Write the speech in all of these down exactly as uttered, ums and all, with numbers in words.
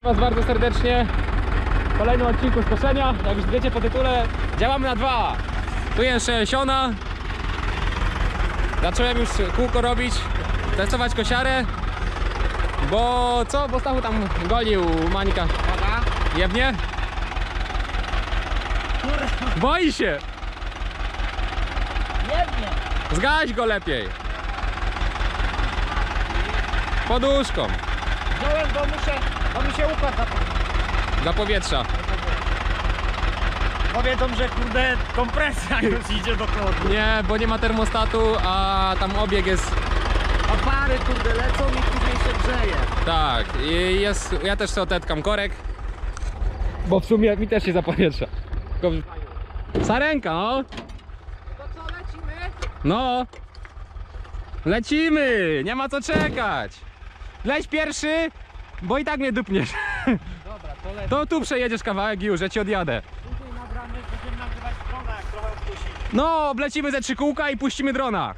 Was bardzo serdecznie w kolejnym odcinku z koszenia. Jak już wiecie po tytule, działamy na dwa. Tu jeszcze siona. Zacząłem już kółko robić, testować kosiarę. Bo co? Bo Stachu tam golił Mańka. Jebnie? Boi się! Jebnie! Zgaś go lepiej! Poduszką. Wziąłem, bo muszę, bo mi się układ zapomniał. Dla powietrza. Powiedzą, że kurde kompresja już idzie do kodu. Nie, bo nie ma termostatu, a tam obieg jest... Opary kurde lecą i później się grzeje. Tak, i jest... Ja też sobie otetkam korek. Bo w sumie mi też się zapowietrza. Tylko... Sarenka, no! To co, lecimy? No! Lecimy! Nie ma co czekać! Leć pierwszy, bo i tak mnie dupniesz. Dobra, to lecimy. To tu przejedziesz kawałek i już, ja ci odjadę. Później nagramy, będziemy nagrywać drona, jak trochę odpuści. No, oblecimy ze trzy kółka i puścimy drona.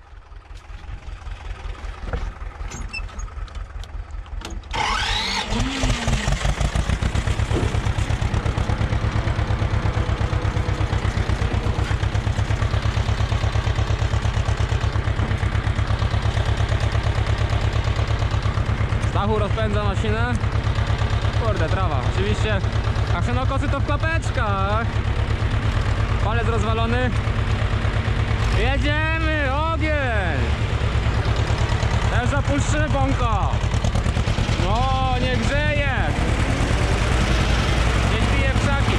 Stachu rozpędza maszynę. Kurde, trawa, oczywiście. A ksenokosy to w klapeczkach. Palec rozwalony. Jedziemy, ogień! Też zapuszczymy bąko. No, nie grzeje. Gdzieś bije w krzaki.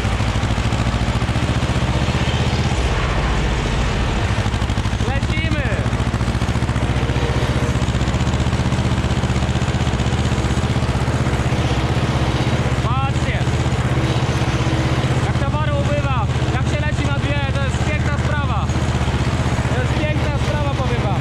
Lecimy. Patrzcie. Jak towaru ubywa, jak się leci na dwie, to jest piękna sprawa. To jest piękna sprawa, powiem wam.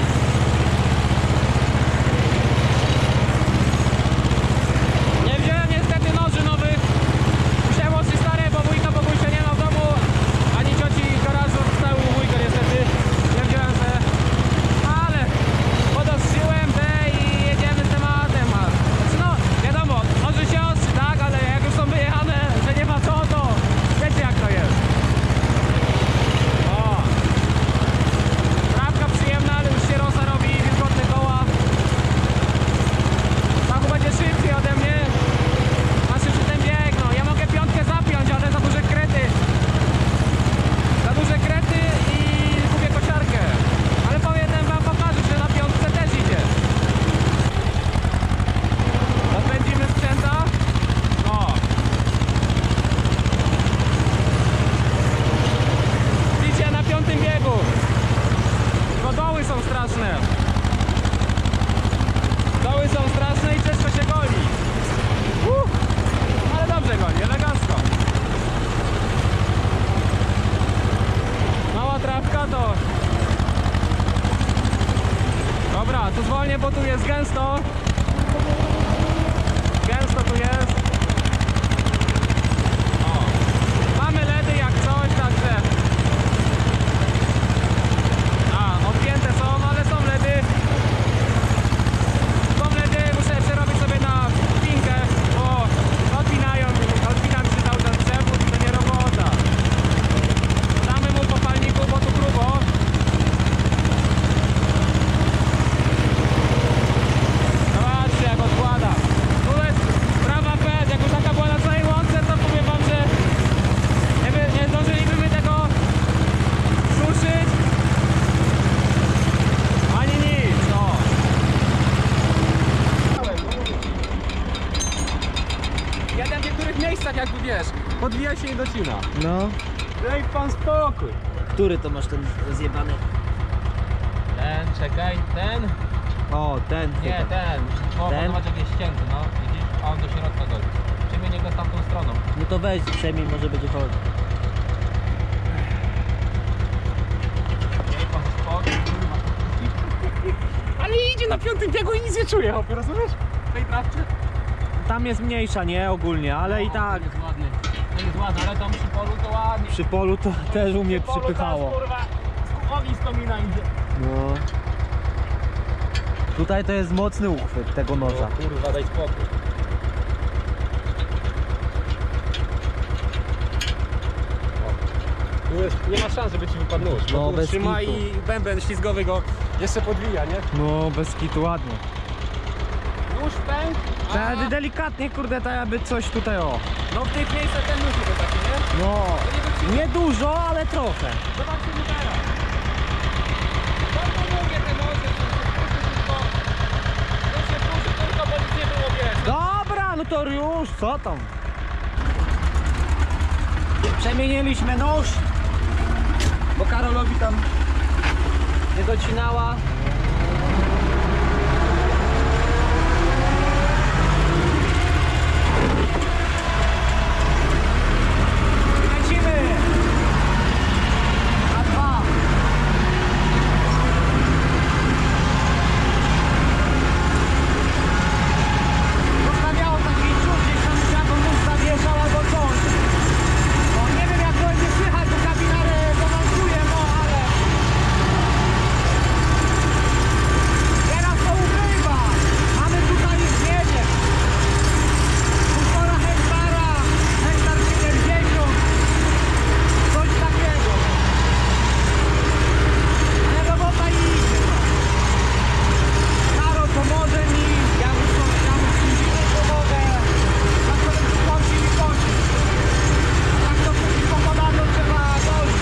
Nie wziąłem niestety noży nowych. Musiałem ostrzyć stare, bo wujka bo wujka nie ma w domu. Ani cioci w garażu, zostały u wujka niestety. Nie wziąłem se. Ale podostrzyłem te i jedziemy z tematem. A, znaczy no, wiadomo, noży się ostrzy, tak? Ale jak już są wyjechane, że nie ma co, to wiecie jak to jest. O. Trawka przyjemna, ale już się rosa robi, wilgotne koła. Stachu będzie szybciej ode mnie. Ma szybszy ten bieg, no. Ja mogę piątkę zapiąć, ale za duże krety. Za duże krety i kupię kosiarkę. Ale powinienem wam pokażę, że na piątce też idzie. Odpędzimy sprzęta. O. Widzicie, na piątym biegu. Tylko doły są straszne. Doły są straszne i ciężko się goli. Uh, ale dobrze goli, elegancko. Mała trawka to... Dobra, tu zwolnię, bo tu jest gęsto. Gęsto tu jest. O. Mamy ledy jak coś, także... A, odpięte są, ale są ledy. Są ledy, muszę przerobić sobie na pinkę, bo odpinają, odpinam się cały czas przewód i to nie robota. Damy mu po palniku, bo tu grubo. Zobaczcie jak odkłada. Tu jest prawa pęd, jakby taka była na całej łące, to powiem wam, że nie, by, nie zdążylibyśmy tego suszyć. Ani nic, no. Jadę w niektórych miejscach jakby wiesz, podwija się i docina. No. Daj pan spokój. Który to masz ten zjebany? Ten, czekaj, ten? O, ten Nie, chyba. ten. O, Ten? podobać jak jest ścięty, no. Widzisz? A on do środka goli. Przemienię go z tamtą stroną. No to weź przejmij, może będzie chodzić. Daj pan spokój, kurwa. Ale idzie na piątym biegu i nic nie czuje, hopie, rozumiesz? W tej trawce? Tam jest mniejsza, nie? Ogólnie, ale i tak. To jest ładny. To jest ładny, ale tam przy polu to ładnie. Przy polu to też u mnie Przy polu przypychało. teraz, kurwa, z kuchowi z komina idzie. No. Tutaj to jest mocny uchwyt tego noża. O, kurwa, daj spokój. Tu jest, nie ma szans, żeby ci wypadł nóż. No, Bo tu bez trzyma kitu. i bęben ślizgowy go jeszcze podwija, nie? No, bez kitu, ładnie. Nóż pęk, a Wtedy delikatnie, kurde, tak jakby coś tutaj, o. no w tych miejscach ten nóż jest taki, nie? No, nie dużo, ale trochę. Zobaczcie mi teraz. Bardzo mówię te noże, że się puszy tylko, to się puszy tylko, bo nic nie było wiesz. Dobra, no to już, co tam? Przemieniliśmy nóż, bo Karolowi tam nie docinała. Lecimy! Na dwa. Zostawiało taki ciut, gdzieś tam jaką nóż zawieszał albo coś. No nie wiem jak to będzie słychać, bo kabinarę balansuję, no ale... Teraz to ukrywa. Mamy tutaj, nie wiem, półtora hektara, hektar siedemdziesiąt, coś takiego. Ale robota idzie. Karol pomoże mi, ja mu ja mu z pomogę. Tak to będzie kończył i kończył. Tak to później pokonano trzeba dojść.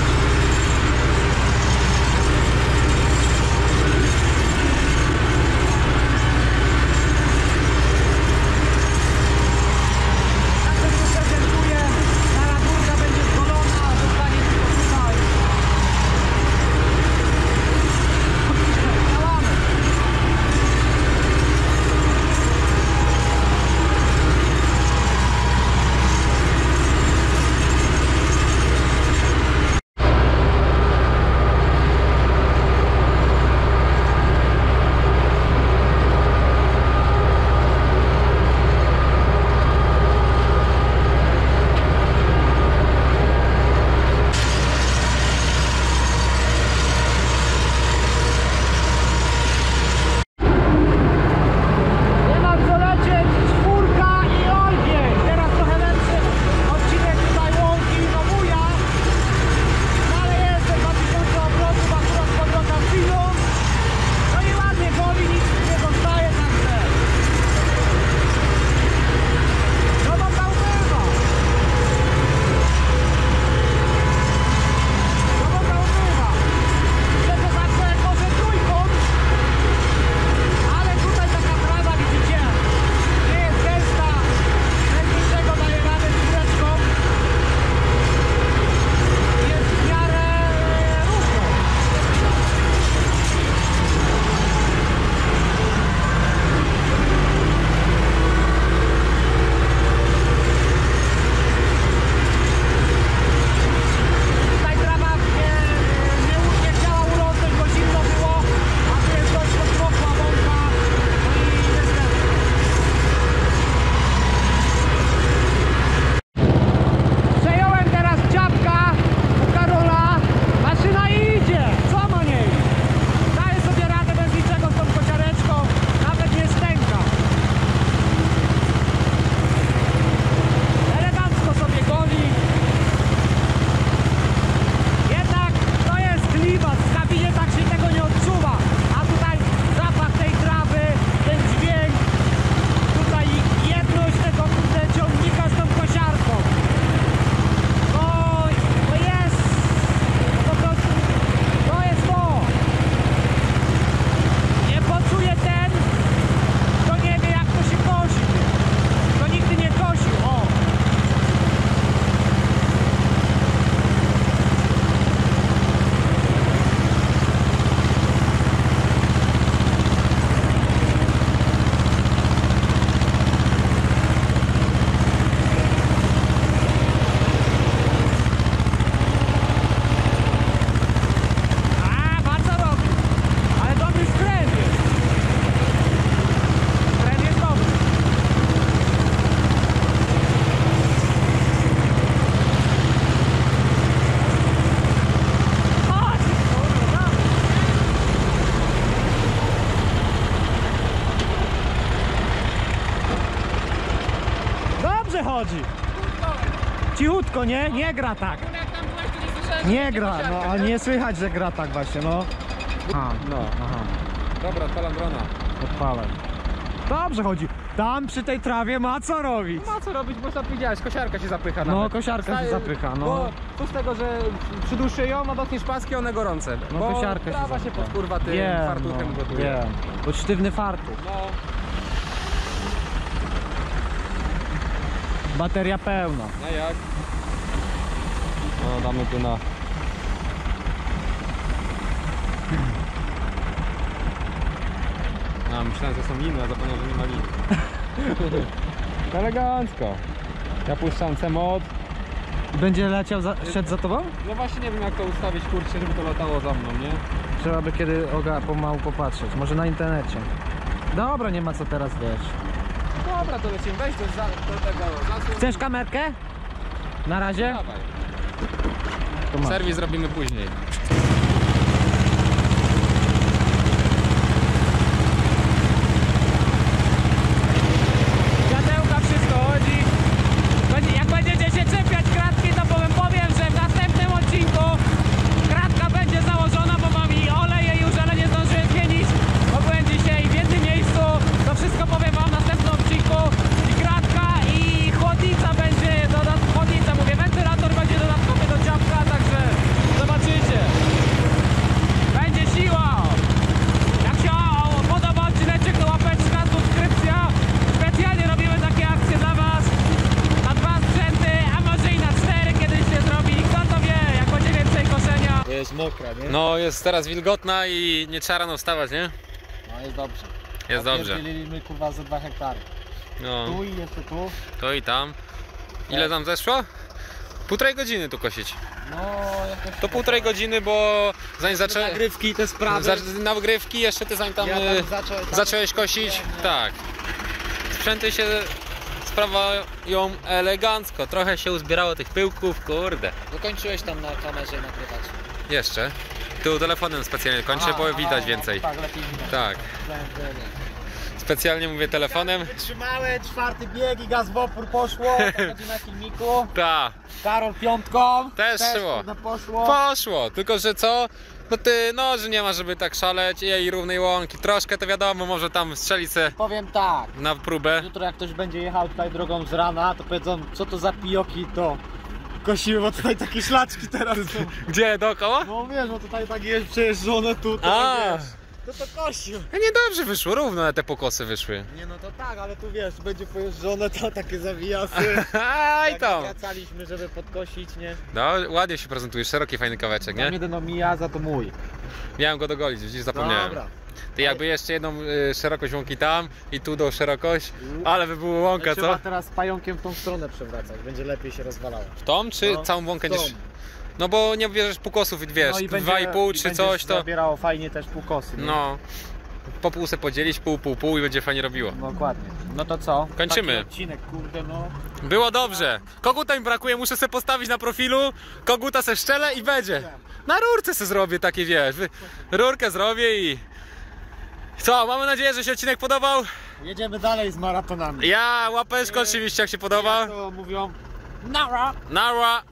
Tak to się prezentuje. Stara górka będzie zgolona, a zostanie tylko tutaj. Działamy. Nie ma co lecieć, czwórka i ogień. Teraz trochę lepszy odcinek tutaj łąki i Nomuja. No ale jest te dwa tysiące obrotów akurat pod rotacją. No i ładnie goli, nic nie zostaje, także robota ubywa. Robota ubywa. Myślę, że zacznę może trójkąt. Ale tutaj taka trawa, widzicie, nie jest gęsta, bez niczego daje radę skóreczką. Jest w miarę równo. Tutaj trawa nie, nie, nie chciała urosnąć, bo zimno było, a tu jest dość podmokła łąka. No i niestety. Przejąłem teraz dziabka u Karola. Maszyna idzie. Co ma niej? Daje sobie radę bez niczego z tą kosiareczką. Nawet nie stęka. Elegancko sobie goli. Jednak to jest klimat. W kabinie tak się tego nie odczuwa. A tutaj zapach tej trawy, ten dźwięk. Tutaj jedność tego kurde ciągnika z tą kosiarką. No, to jest po prostu, to jest to. Nie poczuje ten, kto nie wie jak to się kosi. Kto nigdy nie kosił, o. A, bardzo dobry. Ale dobry skręt jest. Skręt jest dobry. Chodź, kurwa. Dobrze chodzi. Cichutko, nie? Nie gra tak. Jak tam byłeś, to nie słyszałem. myślałem, że Nie będzie gra, kosiarka, no a nie słychać, że gra tak właśnie, no. A, No. aha, Dobra, odpalam drona. odpałem. Dobrze chodzi. Tam przy tej trawie ma co robić. Ma co robić, bo tam widziałeś, kosiarka się zapycha No, nawet. kosiarka się Staje- zapycha, no. Bo tu z tego, że przydłuższy ją, a dotkniesz paski, one gorące. No, bo kosiarka się trawa się zapycha. pod kurwa tym Wiem, fartuchem no, gotuje. wiem. Bo sztywny fartuch. No, Bateria pełna. a jak? No, damy tu na... A, myślałem, że są liny, a zapomniałem, że nie ma lin. Elegancko. Ja puszczam C-mod. Będzie leciał, za, szedł za tobą? No właśnie nie wiem, jak to ustawić, kurczę, żeby to latało za mną, nie? Trzeba by kiedy oga pomału popatrzeć. Może na internecie. Dobra, nie ma co teraz, wiesz. Dobra, to lecimy. Weź do, za, do tego zasłon. Chcesz kamerkę? Na razie? Dawaj. To masz. Serwis zrobimy później. Światełka, wszystko chodzi. Będzie- Jak będziecie się czepiać kratki, to powiem, powiem, że w następnym odcinku kratka będzie założona, bo mam i oleje już, ale nie zdążyłem zmienić. Bo byłem dzisiaj w jednym miejscu. To wszystko powiem wam w następnym odcinku. I kratka, i chłodnica będzie, dodat- chłodnica mówię, wentylator będzie dodatkowy do ciapka, także zobaczycie. Będzie siła. Jak się o, podoba odcineczek, to łapeczka, subskrypcja. Specjalnie robimy takie akcje dla was. Na dwa sprzęty, a może i na cztery kiedyś się zrobi. Kto to wie, jak będzie więcej koszenia. To jest mokra, nie? No, jest teraz wilgotna i nie trzeba rano wstawać, nie? No jest dobrze. Jest dobrze. Dzieliliśmy kurwa za dwa hektary. No, Tu i jeszcze tu. to i tam. Ile tam zeszło? Półtorej godziny tu kosić. No jakoś... To półtorej godziny, bo zanim zaczę... Nagrywki, te sprawy. za... nagrywki, jeszcze ty zanim tam, Ja y, tam zacząłem- zacząłeś kosić. Nie, nie. Tak. Sprzęty się sprawają elegancko. Trochę się uzbierało tych pyłków, kurde. Dokończyłeś tam na kamerze nagrywać. Jeszcze. Tu telefonem specjalnie kończę, Aha, bo aha, widać no, więcej. Tak, lepiej widać. Tak. Myślałem, że nie. Specjalnie mówię telefonem. Wytrzymałe, czwarty bieg i gaz w opór poszło. To będzie na filmiku. Ta. Karol piątką. Też szło. kurde, poszło. Poszło, tylko że co? No ty, no, że nie ma żeby tak szaleć i równej łąki. Troszkę to wiadomo, może tam strzelić se Powiem tak. na próbę. Jutro jak ktoś będzie jechał tutaj drogą z rana, to powiedzą, co to za pijoki to kosiły, bo tutaj takie szlaczki teraz są. Gdzie, dookoła? No wiesz, bo tutaj tak jest przejeżdżone tutaj, A. wiesz. To to kosił. No niedobrze wyszło, równo te pokosy wyszły. Nie no to tak, ale tu wiesz, będzie pojeżdżone, to takie zawijasy. Aj Jak tam. wracaliśmy, żeby podkosić, nie? No, ładnie się prezentujesz, szeroki, fajny kaweczek, Tam nie? jeden omija, za to mój. Miałem go dogolić, widzisz, zapomniałem. Dobra. Ty jakby jeszcze jedną y, szerokość łąki tam i tu do szerokość, ale by było łąka, Trzeba co? teraz pająkiem w tą stronę przewracać, będzie lepiej się rozwalało. W tą, czy No, całą łąkę w tą. będziesz... No bo nie bierzesz półkosów, wiesz, dwa i pół czy coś, to... zabierało fajnie też półkosy. nie? No, po pół se podzielić, pół, pół, pół i będzie fajnie robiło. Dokładnie. No to co? Kończymy. Taki odcinek, kurde no. Było dobrze. Koguta mi brakuje, muszę se postawić na profilu, koguta se szczelę i będzie. Na rurce se zrobię takie, wiesz, wy- rurkę zrobię i... Co, mamy nadzieję, że się odcinek podobał. Jedziemy dalej z maratonami. Ja, łapeczko oczywiście jak się podoba. To mówią... Nara! Nara.